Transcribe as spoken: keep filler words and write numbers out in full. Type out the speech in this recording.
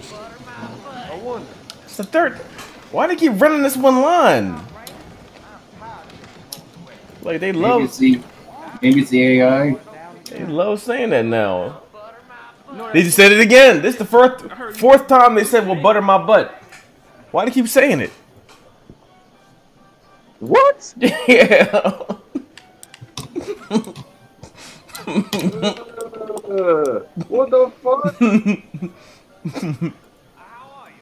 I wonder. It's the third. Why do they keep running this one line? Like they Maybe love. it's the, maybe it's the A I. They love saying that now. They just said it again. This is the fourth fourth time they said, "Well, butter my butt." Why do they keep saying it? What? Yeah. uh, what the fuck?